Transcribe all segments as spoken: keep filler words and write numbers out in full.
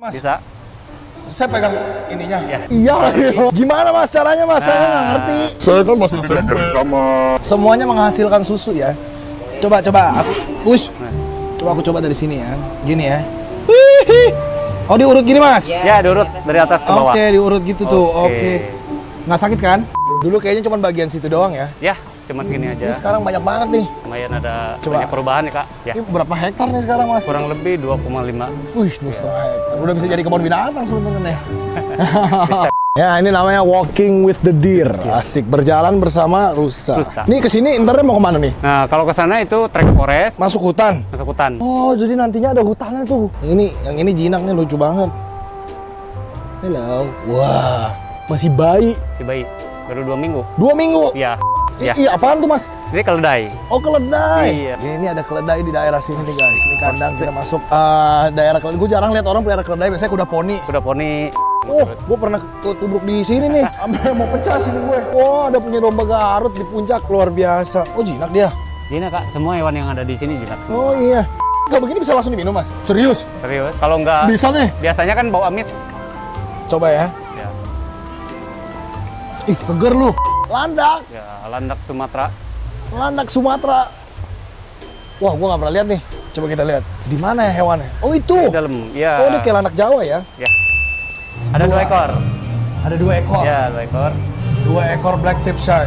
Mas, bisa. Saya pegang ininya. Ya. Iya. Gimana Mas caranya Mas? Saya nggak ngerti. Saya kan masih tidak sama. Semuanya menghasilkan susu ya. Coba coba aku push. Coba aku coba dari sini ya. Gini ya. Oh diurut gini Mas? Ya diurut dari atas ke bawah. Oke diurut gitu tuh. Oke. Oke. Nggak sakit kan? Dulu kayaknya cuma bagian situ doang ya. Ya cuma segini aja. Ini sekarang banyak banget nih. Lumayan ada Coba. banyak perubahan ya kak. Ya. Ini berapa hektar nih sekarang Mas? Kurang lebih dua koma lima. Wih, dua setengah hektar. Udah bisa jadi kebun binatang sebenarnya. Bisa. Ya, ini namanya walking with the deer. Asik, berjalan bersama rusa. Rusa. Nih kesini entarnya mau kemana nih? Nah kalau ke sana itu trek forest, Masuk hutan. masuk hutan. Oh, jadi nantinya ada hutannya tuh. Ini, yang ini jinak nih, lucu banget. Hello. Wah, masih bayi. Si bayi baru dua minggu. Dua minggu. Iya. I- Ya. Iya, apaan tuh Mas? Ini keledai. Oh, keledai. Iya. Ya, ini ada keledai di daerah sini nih guys. Ini kandang kita masuk uh, daerah keledai. Gue jarang lihat orang pelihara keledai. Biasanya kuda poni. Kuda poni. Oh, gue pernah ketubruk di sini nih, sampai mau pecah sini gue. Oh, ada punya domba Garut di puncak, luar biasa. Oh, jinak dia. Gini kak, semua hewan yang ada di sini jinak. Oh iya. Kalau begini bisa langsung diminum Mas? Serius? Serius? Kalau nggak, Bisa nih. biasanya kan bau amis. Coba ya. Ya. Ih, seger lu. Landak, Ya, landak Sumatera. landak Sumatera. Wah, gue nggak pernah lihat nih. Coba kita lihat. Di mana ya hewannya? Oh itu. Di dalam. Ya. Oh, dia kayak landak Jawa ya? Ya. Ada dua Dua. ekor. Ada dua ekor. Ya, dua ekor. Dua ekor black tip shark.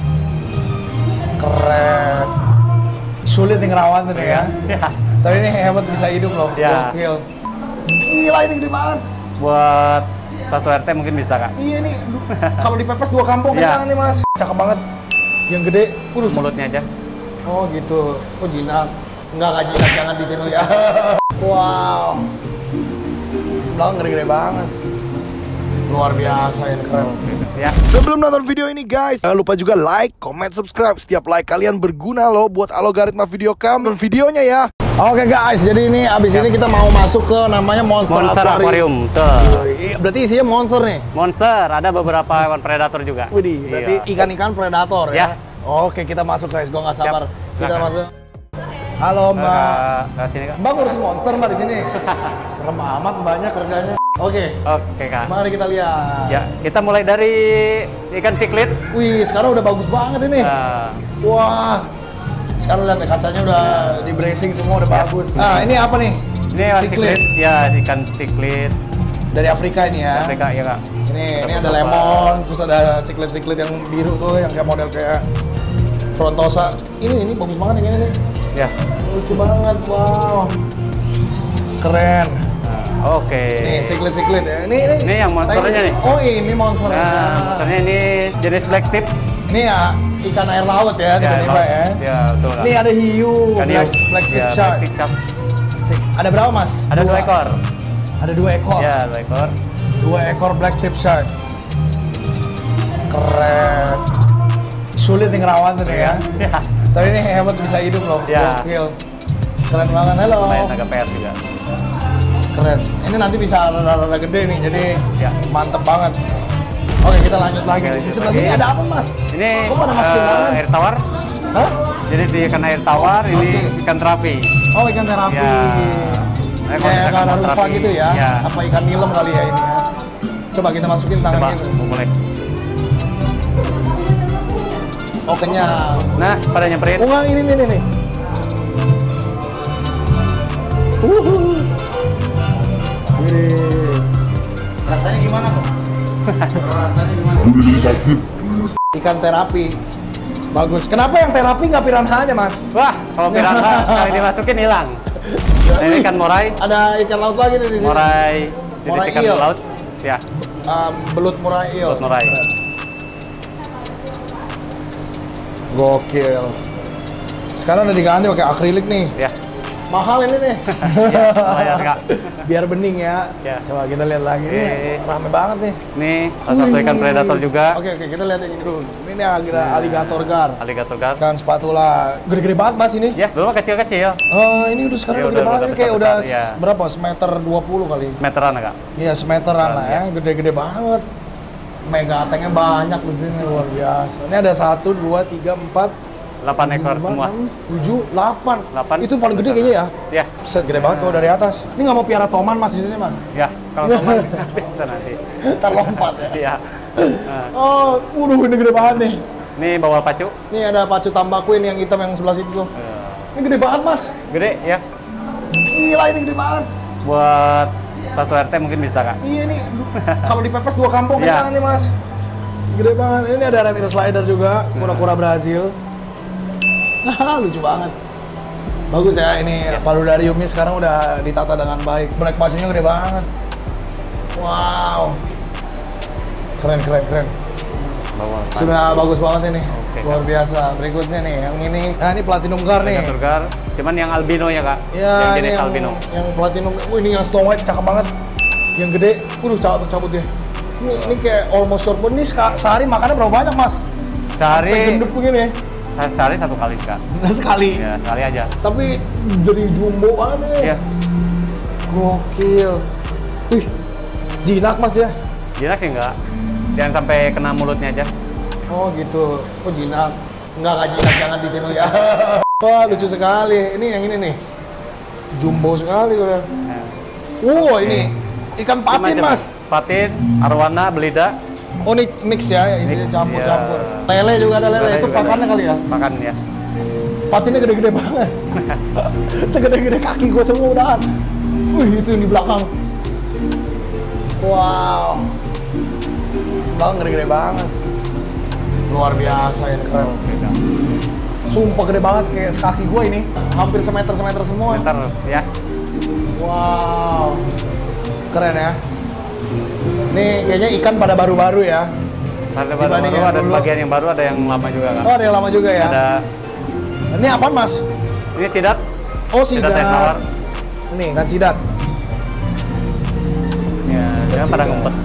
Keren. Sulit nih ngerawat nih ya. Ya. Tapi ini hebat bisa hidup loh. Ya. Gokil. Gila ini gede banget. Buat satu R T mungkin bisa kak. Iya nih. du- Kalau dipepes dua kampung Ya. kenyang nih Mas. Cakep banget. Yang gede. Waduh. Mulutnya aja. Oh gitu. Oh jinak. Enggak enggak jinak, jangan ditiru ya. Wow. Belakang gede-gede banget. Luar biasa ini keren. Ya. Sebelum nonton video ini guys, jangan lupa juga like, comment, subscribe. Setiap like kalian berguna loh buat algoritma video kamu dan videonya ya. Oke guys, jadi ini abis ini kita mau masuk ke namanya Monster, Monster Aquarium. Aquarium. Tuh. Iya, berarti isinya monster nih. Monster, ada beberapa hewan predator juga. Widih, berarti Iya. ikan-ikan predator ya. Ya. Oke, kita masuk guys, gua nggak sabar. Siap. Kita Silakan. masuk. Halo Mbak. Kak, kak sini kak. Mbak ngurusin monster Mbak di sini. Serem amat banyak kerjanya. Oke. Oke kak. Mari kita lihat. Ya, kita mulai dari ikan siklit. Wih, sekarang udah bagus banget ini. Nah, Wah. Sekarang lihat ya, kacanya udah di bracing semua udah Ya. bagus. Nah, ini apa nih? ini ikan Siklit. siklit. Ya, ikan siklit. Dari Afrika ini ya. Afrika ya kak. Ini ini ada beberapa. lemon, terus ada siklit-siklit yang biru tuh yang kayak model kayak frontosa. Ini ini bagus banget yang ini nih. Ya. Lucu banget, wow. Keren. Nah, Oke. Nih, siklit-siklit ya. Ini ini. Ini yang monsternya nih. Oh, ini monsternya. Nah, monsternya ini jenis black tip. Ini ya ikan air laut ya, tiba-tiba laut. ya. Ya, betul kak. Ini ada hiu, Ikan black, hiu. black tip Ya, shark. black tip shark. Asik. Ada berapa mas? Ada dua ekor. Ada dua ekor. Ya, dua ekor. Dua ekor black tip shark. Keren. Sulit nih ngerawat nih ya. Ya. Tapi ini hebat bisa hidup loh. Ya. Gokil. Keren banget. Halo. Lumayan agak P R juga. Keren. Ini nanti bisa rada-rada gede nih, jadi Ya. mantep banget. Oke, kita lanjut lagi. Oke, Di lanjut sebelah lagi. sini ada apa mas? Ini Kok pada masukin eh, tangan? air tawar. Hah? Jadi si ikan air tawar, ini Oke. ikan terapi. Oh, ikan terapi. Ya. Nah, kalau Kayak misalkan ikan mau rufa terapi, gitu ya? ya. Apa ikan nilem kali ya ini ya? Coba kita masukin tangan Coba, gitu. mau mulai. Oh, kenyang. Nah, pada nyamperin. Oh, enggak, ini nih, nih, nih. Uhuh. Wih. Rasanya gimana kok? Rasanya gimana? Ikan terapi. Bagus. Kenapa yang terapi nggak piranha aja, Mas? Wah, kalau piranha sekali dimasukin hilang. Nah, ini ikan morai. Ada ikan laut lagi nih di sini. Morai, jenis Morai ikan eel. laut. Ya, Um, belut murai eel. Belut murai. Keren. Gokil. Sekarang udah diganti pakai akrilik nih. ya. Mahal ini nih. Ya, lumayan, Kak. Biar bening ya. Ya. Coba kita lihat lagi. Oke. Ini rame banget nih. Ini salah satu ikan Wih. predator juga. Oke, oke, kita lihat yang ini dulu. Ini agira alligator gar. Alligator gar. Ikan spatula. Gede-gede banget Mas ini. Ya, dulu mah kecil-kecil. Oh, ini udah sekarang Ya, udah udah- gede banget. udah Ini kayak udah besar-besar, ya. berapa? Semeter dua puluh kali. Meteran, Kak. Iya, semeteran lah ya. ya. Gede-gede banget. Mega atengnya banyak di sini, luar biasa. Ini ada satu, dua, tiga, empat, delapan ekor semua. tujuh, delapan. delapan. Itu paling gede kayaknya ya? Ya. Set gede banget kalau dari atas. Ini nggak mau piara toman mas di sini mas? Ya, kalau teman bisa nanti. Ntar lompat ya? Iya. Nah, Oh, waduh ini gede banget nih. ini bawal pacu. Ini ada pacu tambah queen yang hitam yang sebelah situ tuh. Eh, Ini gede banget mas. Gede ya. Gila ini gede banget. Buat satu R T mungkin bisa kak. Iya nih, kalau dipepes dua kampung Iya. kencang nih mas. Gede banget. Ini ada red ear slider juga, kura-kura Brazil. Haha, lucu banget. Bagus ya ini paludariumnya sekarang udah ditata dengan baik. Black pacunya gede banget. Wow. Keren keren keren. Bawal pacu. Sudah bagus banget ini. Oke, Luar Kak. biasa. Berikutnya nih, yang ini, nah ini platinum guard nih. Turgar. Cuman yang albino ya kak. Ya, yang ini jenis yang, albino. yang platinum. Oh, ini yang Snow White cakep banget. Yang gede, udah cabut cabut dia. Ini, ini kayak almost short bone. Ini seka- sehari makannya berapa banyak mas? Sampai Sehari, gendut begini. sehari satu kali sih kak. Sekali. Ya sekali aja. Tapi jadi jumbo banget nih. Iya. Gokil. Wih, jinak mas dia. Jinak sih enggak. Jangan sampai kena mulutnya aja. Oh gitu. Oh jinak. Enggak, enggak jinak, jangan ditiru ya. Wah lucu sekali. Ini yang ini nih. Jumbo sekali udah. Ya. Wow ini ikan patin Macam-macam. mas. Patin, arwana, belida. Oh ini mix ya, isinya Mix, campur-campur. ya. Lele juga ada lele, Lele itu juga pakannya ada. kali ya? Makan ya. Patinnya gede-gede banget. Segede-gede kaki gue semua udahan. Wih itu yang di belakang. Wow. Belakang gede-gede banget. Luar biasa ini keren. Sumpah gede banget kayak sekaki gue ini. Hampir semeter-semeter semua. Bentar ya. Wow. Keren ya. Nih kayaknya ikan pada baru-baru ya. Ada baru, Dibanding baru yang ada dulu. sebagian yang baru, ada yang lama juga kak. Oh ada yang lama juga ya. Ada Ini apaan mas? ini sidat. Oh sidat. Sidat air tawar. Ini ikan sidat. Ya, dia pada sidat. ngumpet.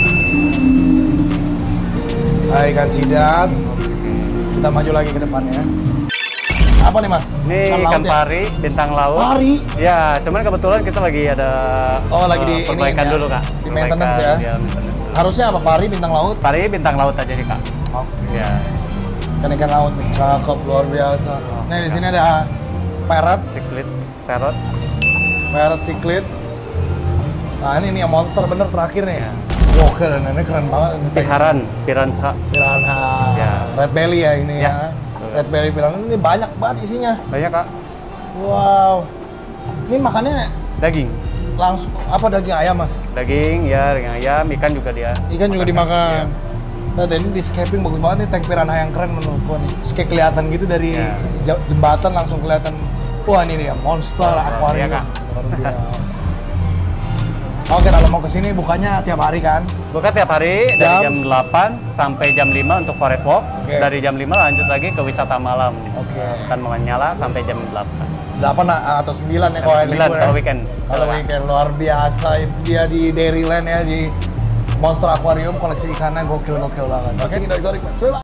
Ah, ikan sidat. Kita maju lagi ke depannya. Apa nih mas? Ini laut ikan ya? pari, bintang laut. Pari? Ya, cuman kebetulan kita lagi ada Oh, lagi di eh, perbaikan ini ya, dulu kak. di maintenance ya? Perbaikan, maintenance dulu. Harusnya apa? Pari, bintang laut? Pari, bintang laut aja sih kak. Oke. Ya, Ikan-ikan laut nih, cakep, luar biasa. Nah di sini ada parrot, siklit, parrot. parrot cichlid. Nah ini nih yang monster bener terakhir nih. Ya. Gokil, ini keren banget. Ini Piharan, piranha. piranha, Ya. red belly ya ini ya. Ya. Red belly piranha ini banyak banget isinya. Banyak kak. Wow. Ini makannya Daging. langsung apa daging ayam mas? Daging, ya, daging ayam, ikan juga dia. Ikan juga Makan, dimakan. ya. Nah, dan ini di scaping bagus banget nih tank piranha yang keren menurut gua nih. Terus kayak kelihatan gitu dari Ya. ja- jembatan langsung kelihatan. Wah ini dia monster Ya, aquarium. iya, Kak. Luar biasa. Oke, kalau mau kesini bukanya tiap hari kan? Buka tiap hari Jam? dari jam delapan sampai jam lima untuk forest walk. Oke. Dari jam lima lanjut lagi ke wisata malam. Oke. Kan menyala sampai jam delapan. delapan atau sembilan ya kalau hari sembilan libur kalau ya? weekend. Kalau weekend luar biasa. Itu dia di Dairyland ya di Monster Aquarium, koleksi ikannya gokil-gokil banget. Oke, kita